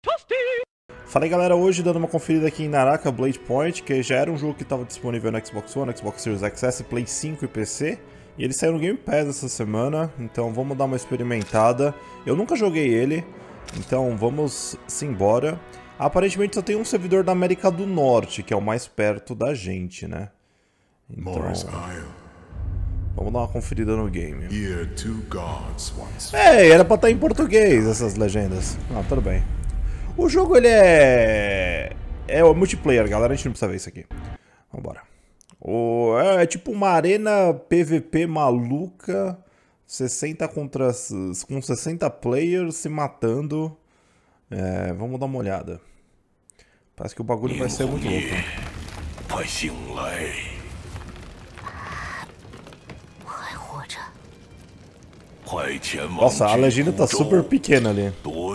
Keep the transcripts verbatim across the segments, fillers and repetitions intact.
Fala aí galera, hoje dando uma conferida aqui em Naraka Blade Point, que já era um jogo que estava disponível no Xbox One, Xbox Series X S, Play cinco e P C. E ele saiu no Game Pass essa semana, então vamos dar uma experimentada. Eu nunca joguei ele, então vamos embora. Aparentemente só tem um servidor da América do Norte, que é o mais perto da gente, né? Então, vamos dar uma conferida no game. É, era pra estar em português essas legendas. Ah, tudo bem. O jogo ele é... é o multiplayer, galera, a gente não precisa ver isso aqui. Vambora. O... É, é tipo uma arena P V P maluca, sessenta contra... com sessenta players se matando. É, vamos dar uma olhada. Parece que o bagulho vai ser muito louco. Nossa, a legenda tá super pequena ali.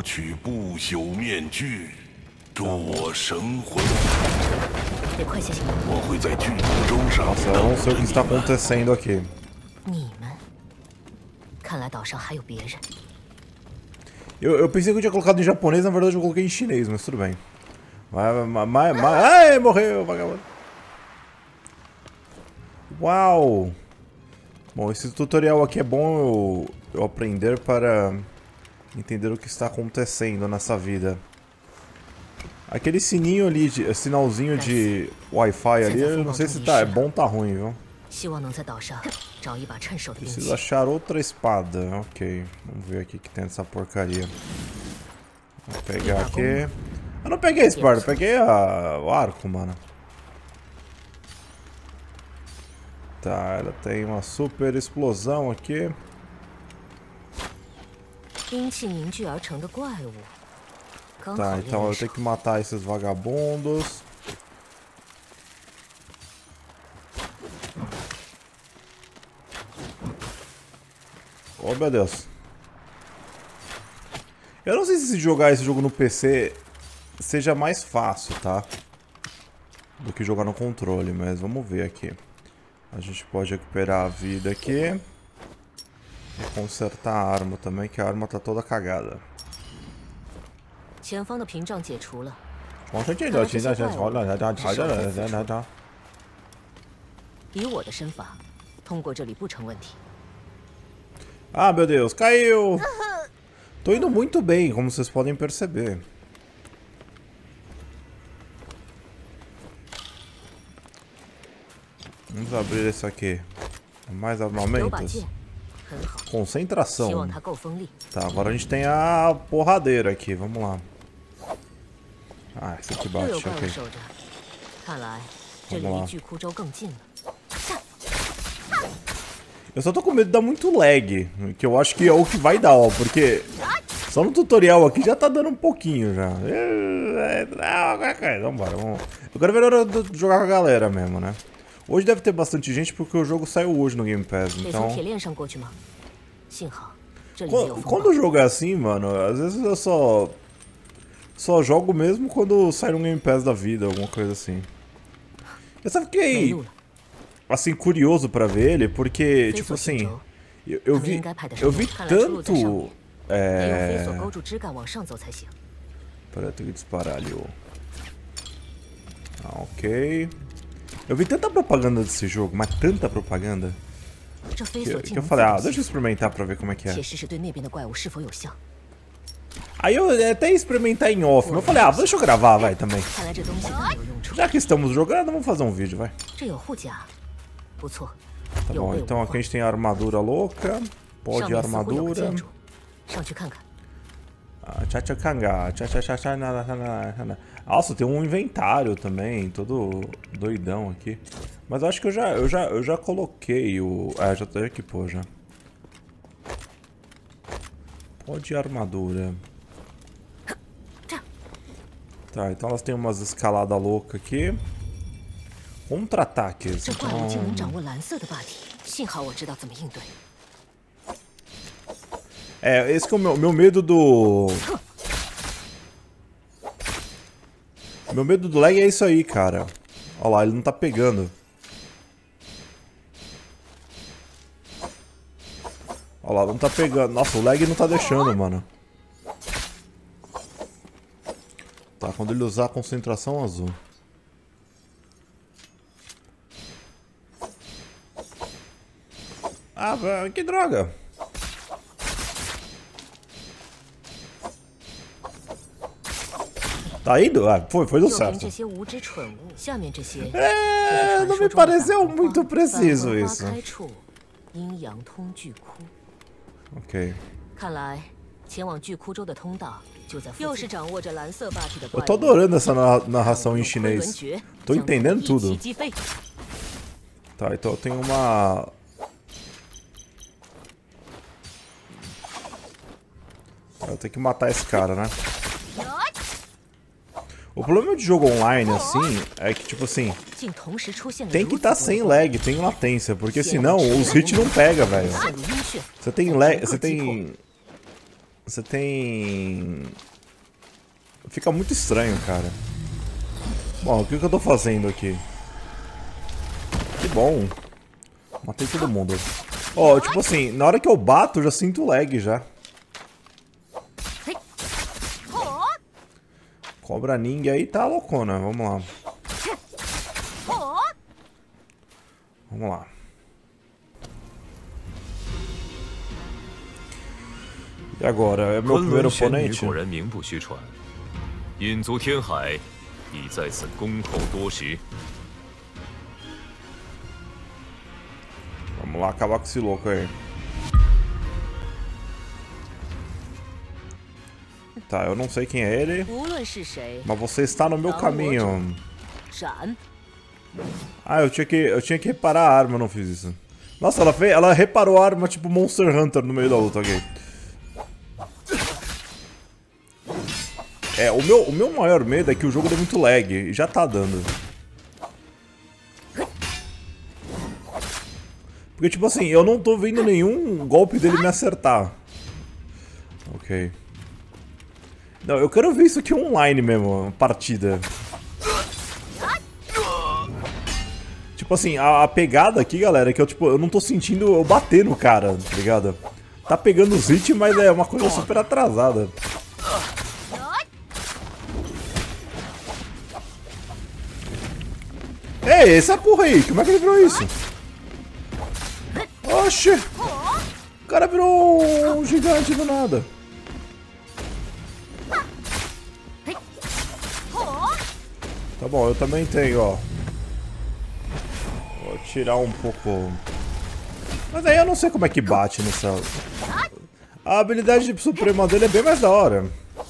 Nossa, eu não sei o que está acontecendo aqui. Eu, eu pensei que eu tinha colocado em japonês, na verdade eu coloquei em chinês, mas tudo bem. Mas, mas, mas, ai, morreu, vagabundo. Uau! Bom, esse tutorial aqui é bom eu, eu aprender para entender o que está acontecendo nessa vida. Aquele sininho ali, de, sinalzinho de Wi-Fi ali, eu não sei se tá, é bom ou tá ruim, viu? Preciso achar outra espada. Ok, vamos ver aqui que tem essa porcaria. Vou pegar aqui. Eu não peguei a espada, eu peguei a, o arco, mano. Tá, ela tem uma super explosão aqui. Tá, então eu tenho que matar esses vagabundos. Oh meu Deus. Eu não sei se jogar esse jogo no P C seja mais fácil, tá? Do que jogar no controle, mas vamos ver aqui. A gente pode recuperar a vida aqui. E consertar a arma também, que a arma tá toda cagada. Ah, meu Deus, caiu! Tô indo muito bem, como vocês podem perceber. Vamos abrir esse aqui. Mais armamentos. Concentração. Tá, agora a gente tem a porradeira aqui, vamos lá. Ah, esse aqui bate, ok. Vamos lá. Eu só tô com medo de dar muito lag, que eu acho que é o que vai dar, ó, porque só no tutorial aqui já tá dando um pouquinho já. Vambora, vamos. Eu quero ver a hora de jogar com a galera mesmo, né? Hoje deve ter bastante gente porque o jogo saiu hoje no Game Pass, então... Quando, quando o jogo é assim, mano, às vezes eu só... Só jogo mesmo quando sai no Game Pass da vida, alguma coisa assim. Eu só fiquei... Assim, curioso pra ver ele, porque, tipo assim... Eu, eu vi... Eu vi tanto... É... Peraí, eu tenho que disparar ali, ó. Ah, ok... Eu vi tanta propaganda desse jogo, mas tanta propaganda, que, que eu falei, ah, deixa eu experimentar pra ver como é que é. Aí eu até ia experimentar em off, mas eu falei, ah, deixa eu gravar, vai, também. Já que estamos jogando, vamos fazer um vídeo, vai. Tá bom, então aqui a gente tem a armadura louca, pó de armadura. Nossa, tem um inventário também, todo doidão aqui. Mas eu acho que eu já, eu já, eu já coloquei o... Ah, já tô aqui, pô, já. Pó de armadura. Tá, então elas têm umas escaladas loucas aqui. Contra-ataques. Então... É, esse que é o meu, meu medo do... Meu medo do lag é isso aí, cara. Olha lá, ele não tá pegando. Olha lá, não tá pegando. Nossa, o lag não tá deixando, mano. Tá, quando ele usar a concentração azul. Ah, que droga! Tá indo? Ah, foi, foi do certo. É, não me pareceu muito preciso isso. Ok. Eu tô adorando essa narração em chinês. Tô entendendo tudo. Tá, então eu tenho uma... Eu tenho que matar esse cara, né? O problema de jogo online, assim, é que, tipo assim, tem que estar tá sem lag, tem latência, porque senão os hits não pega, velho. Você tem lag, você tem... Você tem... Fica muito estranho, cara. Bom, o que, que eu tô fazendo aqui? Que bom. Matei todo mundo. Ó, oh, tipo assim, na hora que eu bato, eu já sinto lag, já. Cobra Ninja aí tá loucona, vamos lá. Vamos lá. E agora, é meu primeiro oponente? Vamos lá acabar com esse louco aí. Tá, eu não sei quem é ele, mas você está no meu caminho. Ah, eu tinha que, eu tinha que reparar a arma, eu não fiz isso. Nossa, ela, fez, ela reparou a arma tipo Monster Hunter no meio da luta, ok. É, o meu, o meu maior medo é que o jogo dê muito lag, e já tá dando. Porque tipo assim, eu não tô vendo nenhum golpe dele me acertar. Ok. Não, eu quero ver isso aqui online mesmo, partida. Tipo assim, a, a pegada aqui, galera, é que eu, tipo, eu não tô sentindo eu bater no cara, tá ligado? Tá pegando os hits, mas é uma coisa super atrasada. Ei, essa porra aí, como é que ele virou isso? Oxi! O cara virou um gigante do nada. Tá bom, eu também tenho, ó. Vou tirar um pouco... Mas aí eu não sei como é que bate nessa... A habilidade de suprema dele é bem mais da hora.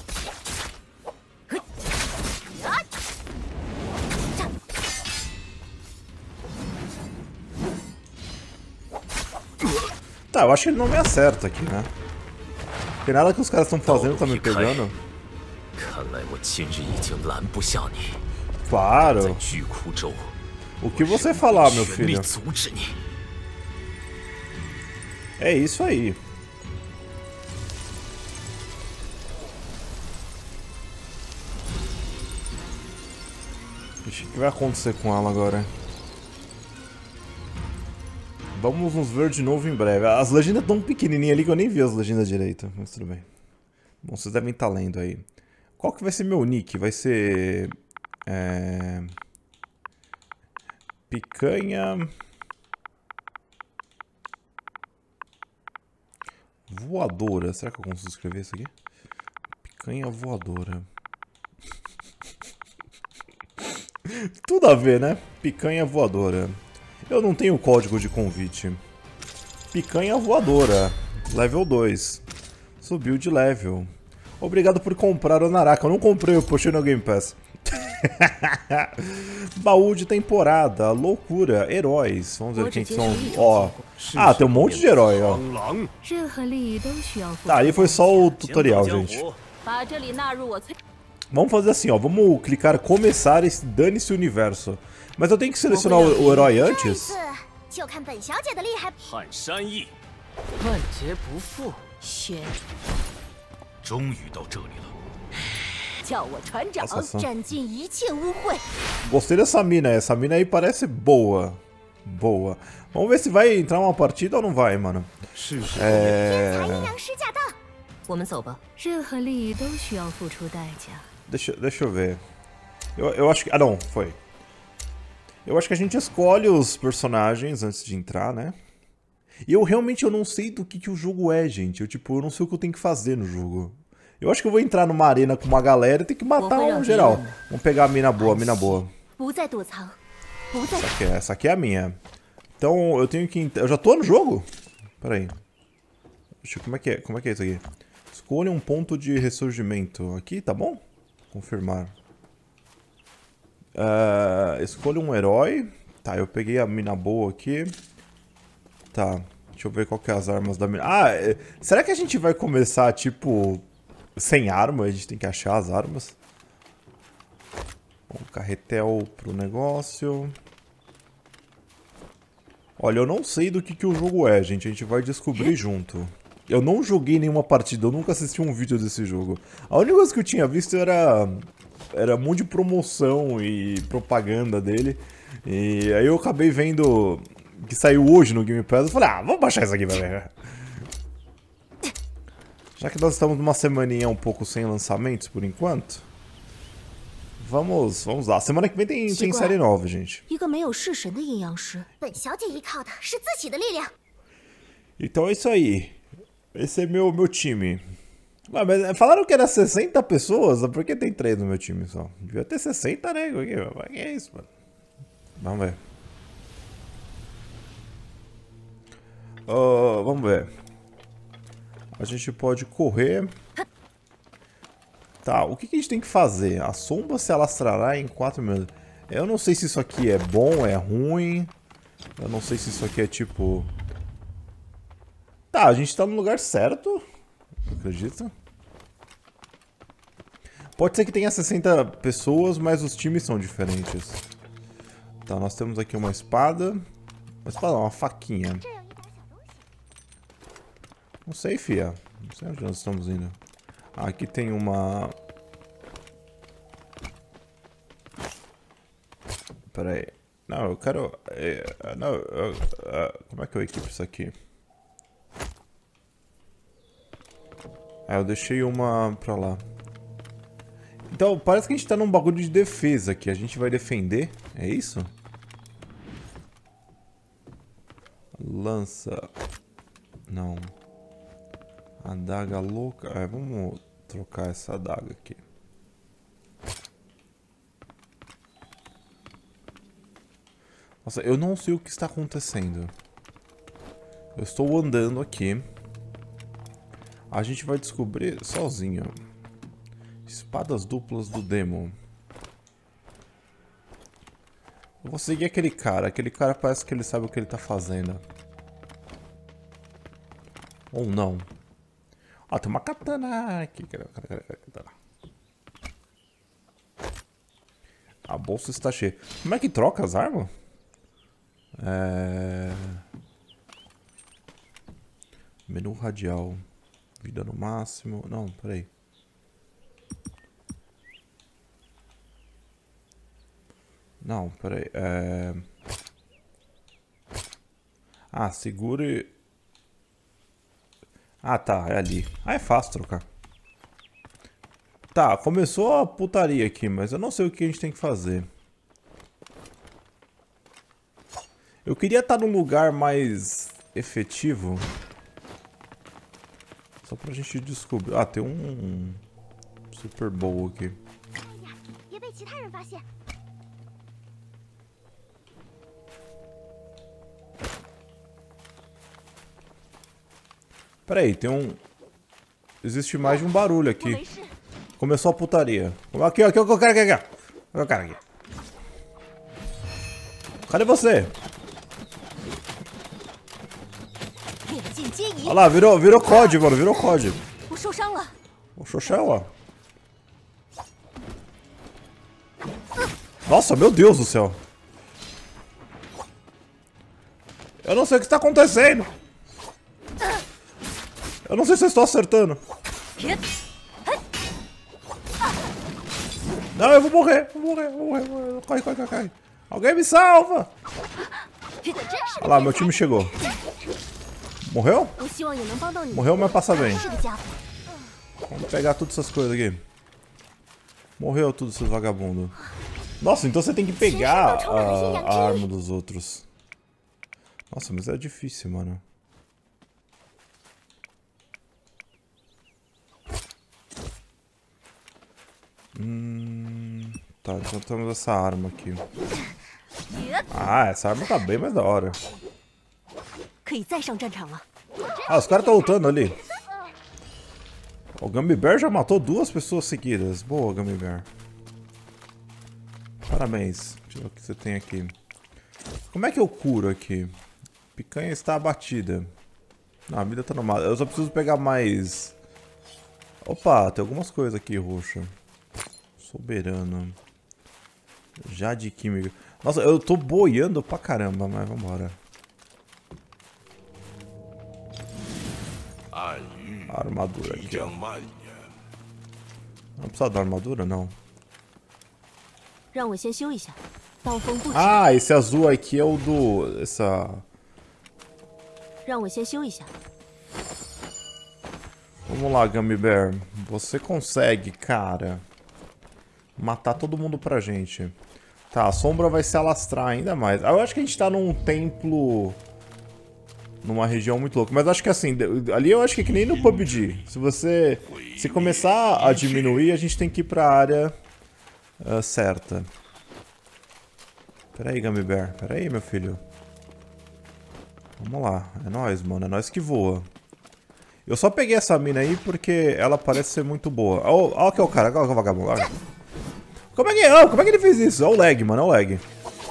Tá, eu acho que ele não me acerta aqui, né? Porque nada que os caras estão fazendo tá me pegando. Claro. O que você falar, meu filho? É isso aí. Ixi, o que vai acontecer com ela agora? Vamos nos ver de novo em breve. As legendas tão pequenininhas ali que eu nem vi as legendas direito. Mas tudo bem. Bom, vocês devem estar lendo aí. Qual que vai ser meu nick? Vai ser... É... Picanha... Voadora. Será que eu consigo escrever isso aqui? Picanha voadora. Tudo a ver, né? Picanha voadora. Eu não tenho código de convite. Picanha voadora. Level dois. Subiu de level. Obrigado por comprar o Naraka. Eu não comprei, eu puxei no Game Pass. Baú de temporada. Loucura. Heróis. Vamos ver quem são. Ó. Ah, tem um monte de herói, ó. Tá, ali foi só o tutorial, gente. Vamos fazer assim, ó. Vamos clicar começar esse dane-se universo. Mas eu tenho que selecionar o, o herói antes? Nossa, gostei dessa mina. Essa mina aí parece boa. Boa. Vamos ver se vai entrar uma partida ou não vai, mano. É... Deixa, deixa eu ver. Eu, eu acho que... Ah, não. Foi. Eu acho que a gente escolhe os personagens antes de entrar, né? E eu realmente eu não sei do que, que o jogo é, gente. Eu, tipo, eu não sei o que eu tenho que fazer no jogo. Eu acho que eu vou entrar numa arena com uma galera e ter que matar um geral. Vamos pegar a mina boa, a mina boa. Essa aqui, é, essa aqui é a minha. Então, eu tenho que... Eu já tô no jogo? Pera aí. Deixa eu... Como é que é? Como é que é isso aqui? Escolha um ponto de ressurgimento. Aqui, tá bom? Confirmar. Uh, escolha um herói. Tá, eu peguei a mina boa aqui. Tá, deixa eu ver qual que é as armas da mina. Ah, é... será que a gente vai começar, tipo, sem arma? A gente tem que achar as armas. Bom, carretel pro negócio. Olha, eu não sei do que, que o jogo é, gente. A gente vai descobrir junto. Eu não joguei nenhuma partida, eu nunca assisti um vídeo desse jogo. A única coisa que eu tinha visto era... Era um monte de promoção e propaganda dele. E aí eu acabei vendo que saiu hoje no Game Pass. Eu falei, ah, vamos baixar isso aqui pra ver. Já que nós estamos numa semaninha um pouco sem lançamentos por enquanto. Vamos, vamos lá. Semana que vem tem, tem série nova, gente. Então é isso aí. Esse é meu, meu time. Ah, mas falaram que era sessenta pessoas, por que tem três no meu time só? Devia ter sessenta, né? O que é isso, mano? Vamos ver. Uh, vamos ver. A gente pode correr. Tá, o que, que a gente tem que fazer? A sombra se alastrará em quatro minutos. Eu não sei se isso aqui é bom, é ruim. Eu não sei se isso aqui é tipo... Tá, a gente tá no lugar certo. Acredito. Pode ser que tenha sessenta pessoas, mas os times são diferentes. Tá, nós temos aqui uma espada. Uma espada não, uma faquinha. Não sei, fia. Não sei onde nós estamos indo. Ah, aqui tem uma... Pera aí. Não, eu quero... Não, eu... Como é que eu equipo isso aqui? Ah, eu deixei uma pra lá. Então, parece que a gente tá num bagulho de defesa aqui. A gente vai defender? É isso? Lança. Não. Adaga louca. É, vamos trocar essa adaga aqui. Nossa, eu não sei o que está acontecendo. Eu estou andando aqui. A gente vai descobrir sozinho. Espadas duplas do Demo. Eu vou seguir aquele cara. Aquele cara parece que ele sabe o que ele tá fazendo. Ou não. Ah, tem uma katana aqui. A bolsa está cheia. Como é que troca as armas? É... Menu radial. Vida no máximo. Não, peraí. Não, peraí. É... Ah, segure. Ah, tá. É ali. Ah, é fácil trocar. Tá, começou a putaria aqui, mas eu não sei o que a gente tem que fazer. Eu queria estar num lugar mais efetivo. Só pra gente descobrir. Ah, tem um Super Bowl aqui. Peraí, tem um... Existe mais de um barulho aqui. Começou a putaria. Aqui, aqui, aqui, aqui, aqui, aqui. Olha o cara aqui. Cadê você? Olha lá, virou, virou C O D, mano, virou C O D. O Xoxela. Nossa, meu Deus do céu. Eu não sei o que está acontecendo. Eu não sei se eu estou acertando. Não, eu vou morrer, vou morrer, vou morrer, vou morrer. Corre, corre, corre, corre. Alguém me salva. Olha lá, meu time chegou. Morreu? Morreu, mas passa bem. Vamos pegar todas essas coisas aqui. Morreu tudo, seus vagabundos. Nossa, então você tem que pegar a, a arma dos outros. Nossa, mas é difícil, mano. Hum, tá, então temos essa arma aqui. Ah, essa arma tá bem mais da hora. Ah, os caras estão lutando ali. O Gummy Bear já matou duas pessoas seguidas. Boa, Gummy Bear. Parabéns. Deixa eu ver o que você tem aqui. Como é que eu curo aqui? Picanha está abatida. Não, a vida tá normal. Eu só preciso pegar mais... Opa, tem algumas coisas aqui, roxa. Soberano. Já de química. Nossa, eu tô boiando pra caramba, mas vambora. Armadura aqui, ó. Não precisa da armadura, não. Ah, esse azul aqui é o do... Essa... Vamos lá, Gummy Bear. Você consegue, cara, matar todo mundo pra gente. Tá, a sombra vai se alastrar ainda mais. Eu acho que a gente tá num templo... Numa região muito louca. Mas acho que assim, ali eu acho que é que nem no P U B G. Se você... Se começar a diminuir, a gente tem que ir pra área uh, certa. Pera aí, Gummy Bear. Pera aí, meu filho. Vamos lá. É nóis, mano. É nóis que voa. Eu só peguei essa mina aí porque ela parece ser muito boa. Olha oh, que é o cara. Olha o vagabundo. Olha. Como é que é? Oh, como é que ele fez isso? Olha o lag, mano. Olha o lag.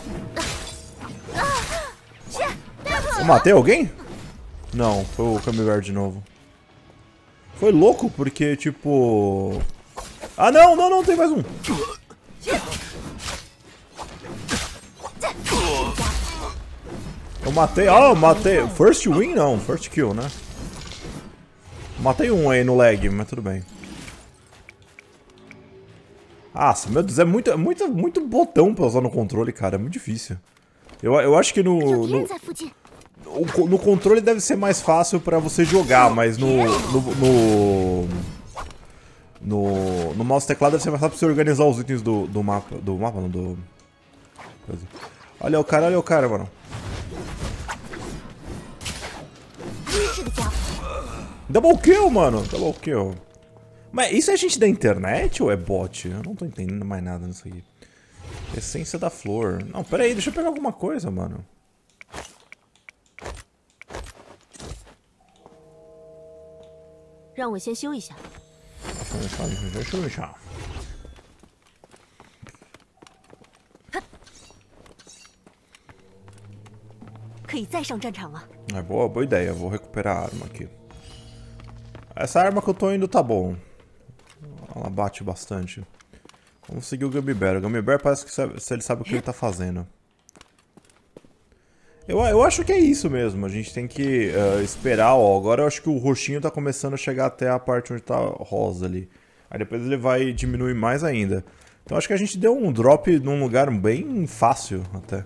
Eu matei alguém? Não, foi o Gummy Bear de novo. Foi louco porque, tipo... Ah, não, não, não, tem mais um. Eu matei... Ah, eu matei... First win? Não, first kill, né? Matei um aí no lag, mas tudo bem. Nossa, meu Deus, é muito, é muito, muito botão pra usar no controle, cara. É muito difícil. Eu, eu acho que no... no... No controle deve ser mais fácil pra você jogar, mas no no, no, no, no mouse e teclado deve ser mais fácil pra você organizar os itens do, do mapa. Do mapa, não, do... Olha o cara, olha o cara, mano. Double kill, mano. Double kill. Mas isso é gente da internet ou é bot? Eu não tô entendendo mais nada nisso aqui. Essência da flor. Não, pera aí, deixa eu pegar alguma coisa, mano. Deixa eu deixar, deixa eu deixar. É boa, boa ideia, vou recuperar a arma aqui. Essa arma que eu tô indo tá bom. Ela bate bastante. Vamos seguir o Gummy Bear. O Gummy Bear parece que sabe, ele sabe o que ele tá fazendo. Eu, eu acho que é isso mesmo, a gente tem que uh, esperar, ó, agora eu acho que o roxinho tá começando a chegar até a parte onde tá rosa ali. Aí depois ele vai diminuir mais ainda. Então acho que a gente deu um drop num lugar bem fácil até.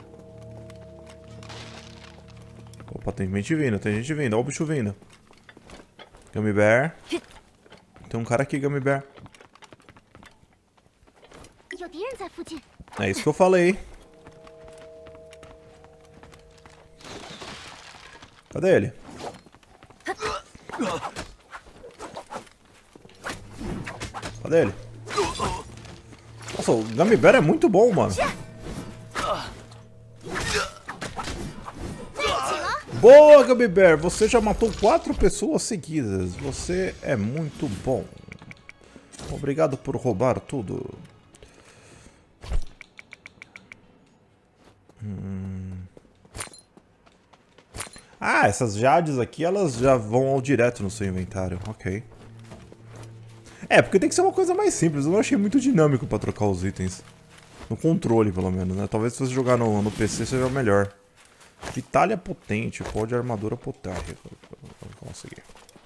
Opa, tem gente vindo, tem gente vindo, olha o bicho vindo. Gummy Bear. Tem um cara aqui, Gummy Bear. É isso que eu falei. Cadê ele? Cadê ele? Nossa, o Gummy Bear é muito bom, mano. Boa, Gummy Bear! Você já matou quatro pessoas seguidas. Você é muito bom. Obrigado por roubar tudo. Hum... Ah, essas jades aqui, elas já vão ao direto no seu inventário. Ok. É, porque tem que ser uma coisa mais simples. Eu não achei muito dinâmico pra trocar os itens. No controle, pelo menos, né? Talvez se você jogar no, no P C seja melhor. Vitalha potente, pó de armadura potente. Vamos conseguir.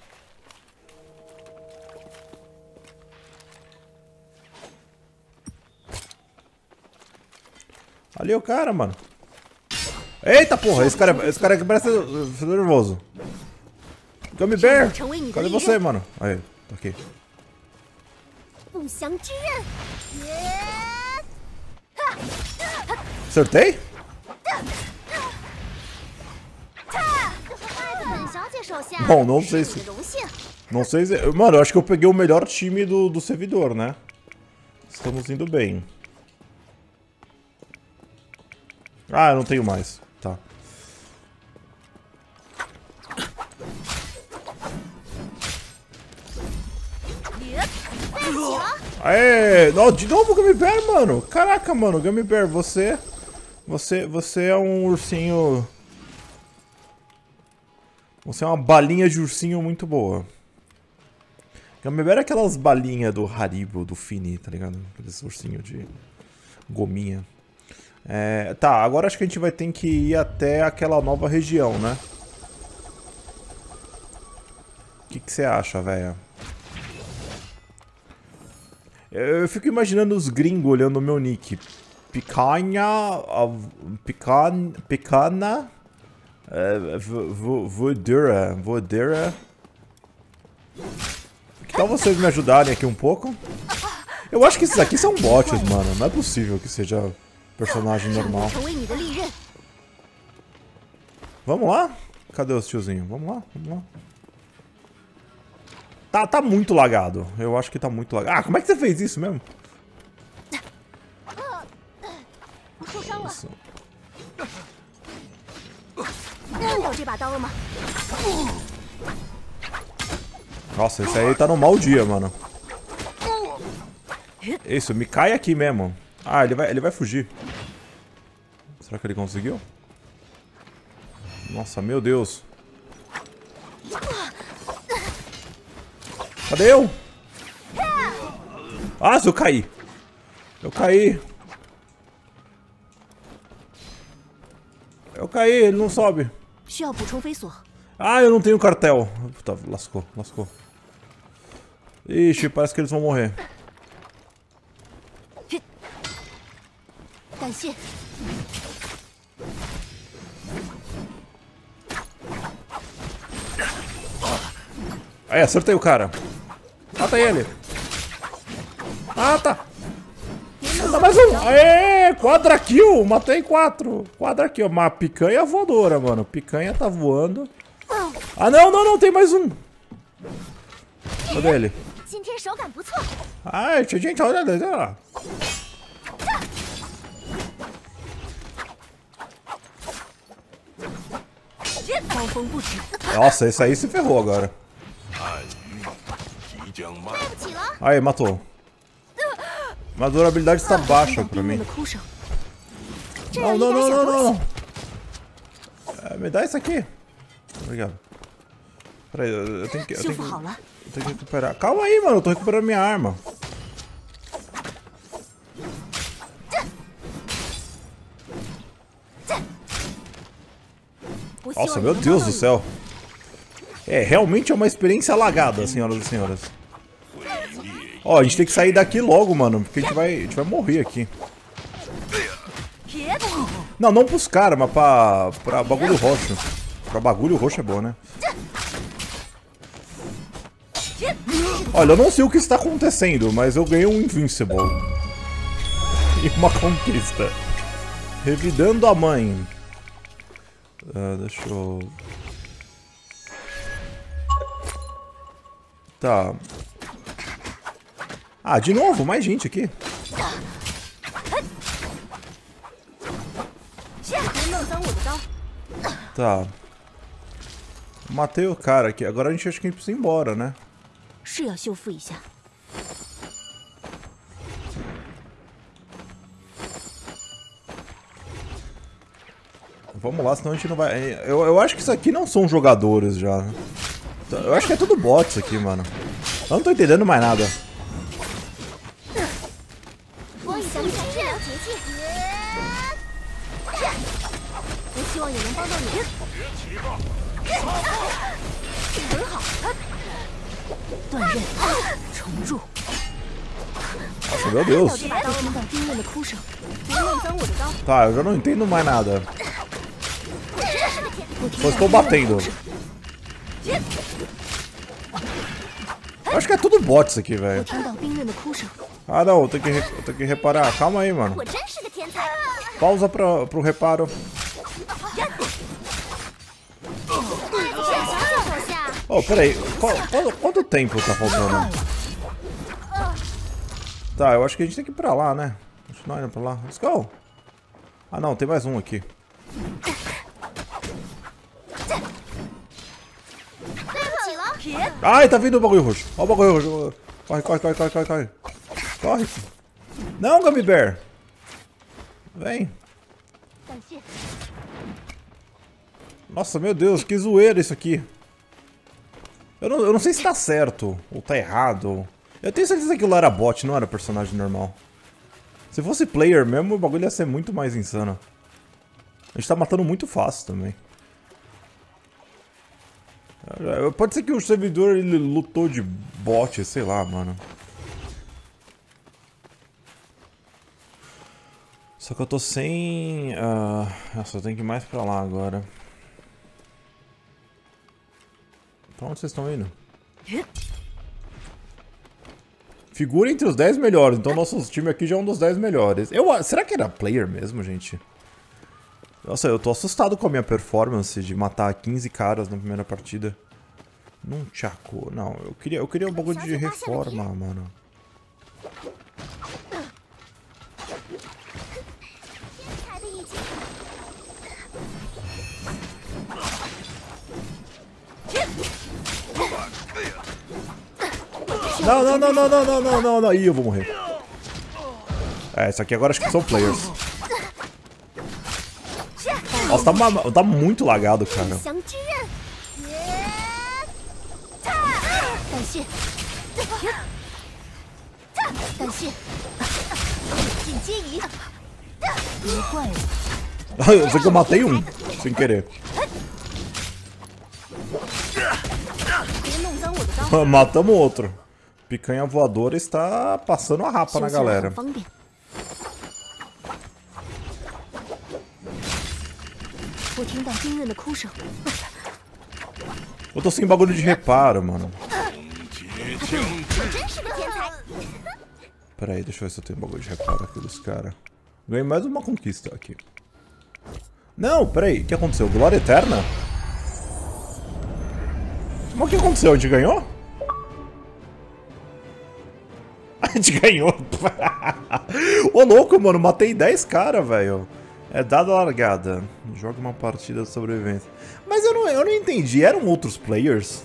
Ali é o cara, mano. Eita porra, esse cara, esse cara aqui parece nervoso. Gummy Bear, cadê você, mano? Aí, tô aqui. Acertei? Bom, não sei se... Não sei se... Mano, eu acho que eu peguei o melhor time do, do servidor, né? Estamos indo bem. Ah, eu não tenho mais. Tá. Aê! Não, de novo o Gummy Bear, mano! Caraca, mano, Gummy Bear, você... Você, você é um ursinho... Você é uma balinha de ursinho muito boa. Gummy Bear é aquelas balinhas do Haribo, do Fini, tá ligado? Aqueles ursinhos de gominha. É, tá, agora acho que a gente vai ter que ir até aquela nova região, né? O que que você acha, velho? Eu fico imaginando os gringos olhando o meu nick. Picanha... Pican... Picana... Vodura... Vodura... Que tal vocês me ajudarem aqui um pouco? Eu acho que esses aqui são bots, mano. Não é possível que seja personagem normal. Vamos lá? Cadê os tiozinhos? Vamos lá, vamos lá. Tá, tá muito lagado. Eu acho que tá muito lagado. Ah, como é que você fez isso mesmo? Isso. Nossa, esse aí tá no mau dia, mano. Isso, me cai aqui mesmo. Ah, ele vai, ele vai fugir. Será que ele conseguiu? Nossa, meu Deus. Cadê eu? Ah, eu caí. Eu caí. Eu caí, ele não sobe. Ah, eu não tenho cartel. Tá, lascou, lascou. Ixi, parece que eles vão morrer. Aí, acertei o cara. Mata ele. Mata. Mata mais um. Aê, quadra kill. Matei quatro. Quadra kill. Uma picanha voadora, mano. Picanha tá voando. Ah, não, não, não. Tem mais um. Cadê ele? Ai, tinha gente, olha lá. Nossa, esse aí se ferrou agora. Aí, matou. Mas a durabilidade está baixa pra mim. Não, não, não, não, não. É, me dá isso aqui. Obrigado. Peraí, eu, eu tenho que... Eu tenho que, eu tenho que recuperar. Calma aí, mano. Eu tô recuperando minha arma. Nossa, meu Deus do céu. É, realmente é uma experiência alagada, senhoras e senhores. Ó, a gente tem que sair daqui logo, mano. Porque a gente vai, a gente vai morrer aqui. Não, não pros caras, mas pra, pra bagulho roxo. Pra bagulho roxo é bom, né? Olha, eu não sei o que está acontecendo, mas eu ganhei um Invincible. E uma conquista. Revidando a mãe. Uh, deixa eu... Tá. Ah, de novo, mais gente aqui. Tá. Matei o cara aqui. Agora a gente acha que a gente precisa ir embora, né? Vamos lá, senão a gente não vai... Eu, eu acho que isso aqui não são jogadores já. Eu acho que é tudo bot isso aqui, mano. Eu não tô entendendo mais nada. Nossa, meu Deus. Tá, eu já não entendo mais nada. Só estou batendo. Eu acho que é tudo bot isso aqui, velho. Ah, não, eu tenho, que, eu tenho que reparar. Calma aí, mano. Pausa pra, pro reparo. Oh, peraí. Quanto, quanto tempo tá faltando? Tá, eu acho que a gente tem que ir pra lá, né? Continuar indo pra lá. Let's go. Ah, não, tem mais um aqui. Ai, tá vindo o bagulho roxo. Olha o bagulho roxo. Corre, corre, corre, corre, corre, corre. Corre. Não, Gummy Bear. Vem. Nossa, meu Deus, que zoeira isso aqui. Eu não, eu não sei se tá certo ou tá errado. Eu tenho certeza que aquilo era bot, não era personagem normal. Se fosse player mesmo, o bagulho ia ser muito mais insano. A gente tá matando muito fácil também. Pode ser que o servidor ele lutou de bot, sei lá, mano. Só que eu tô sem... Uh... Nossa, eu tenho que ir mais pra lá agora. Pra onde vocês estão indo? Figura entre os dez melhores, então nosso time aqui já é um dos dez melhores. Eu, será que era player mesmo, gente? Nossa, eu tô assustado com a minha performance de matar quinze caras na primeira partida. Não tchaco, não. Eu queria, eu queria um bagulho de reforma, mano. Não, não, não, não, não, não, não, não, não. Ih, eu vou morrer. É, isso aqui agora acho que são players. Nossa, tá, tá muito lagado, cara. Eu sei que eu matei um, sem querer. Matamos outro. Picanha voadora está passando a rapa na galera. Eu tô sem bagulho de reparo, mano. Pera aí, deixa eu ver se eu tenho bagulho de reparo aqui dos caras. Ganhei mais uma conquista aqui. Não, pera aí, o que aconteceu? Glória Eterna? Mas o que aconteceu? A gente ganhou? A gente ganhou. Ô louco, mano, matei dez caras, velho. É dada a largada. Joga uma partida de sobrevivência. Mas eu não, eu não entendi, eram outros players?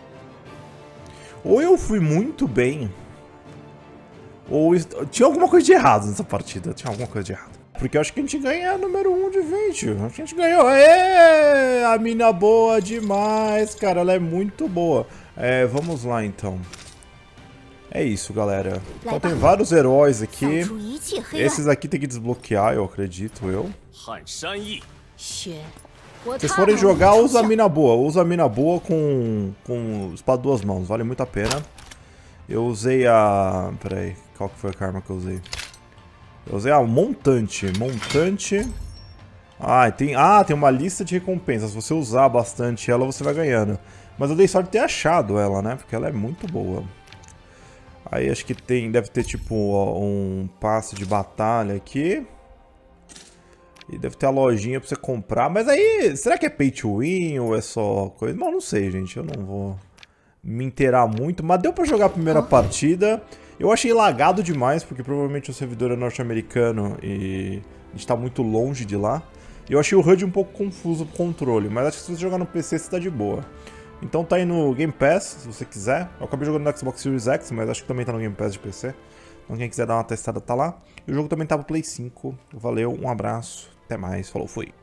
Ou eu fui muito bem, ou tinha alguma coisa de errado nessa partida. Tinha alguma coisa de errado. Porque eu acho que a gente ganha número um de vinte. Acho que a gente ganhou. Aê! A mina boa demais, cara. Ela é muito boa. É, vamos lá, então. É isso, galera. Então tem vários heróis aqui. Esses aqui tem que desbloquear, eu acredito, eu. Se vocês forem jogar, usa a mina boa. Usa a mina boa com, com espada duas mãos. Vale muito a pena. Eu usei a... Pera aí. Qual que foi a karma que eu usei? Eu usei a montante. Montante... Ah tem, ah, tem uma lista de recompensas. Se você usar bastante ela, você vai ganhando. Mas eu dei sorte de ter achado ela, né? Porque ela é muito boa. Aí acho que tem, deve ter tipo um passe de batalha aqui. E deve ter a lojinha pra você comprar. Mas aí, será que é pay to win ou é só coisa? Não, não sei, gente. Eu não vou me inteirar muito. Mas deu pra jogar a primeira partida. Eu achei lagado demais, porque provavelmente o servidor é norte-americano e a gente tá muito longe de lá. E eu achei o H U D um pouco confuso pro controle. Mas acho que se você jogar no P C, você tá de boa. Então tá aí no Game Pass, se você quiser. Eu acabei jogando no Xbox Series X, mas acho que também tá no Game Pass de P C. Então quem quiser dar uma testada tá lá. E o jogo também tá pro Play cinco. Valeu, um abraço, até mais, falou, fui.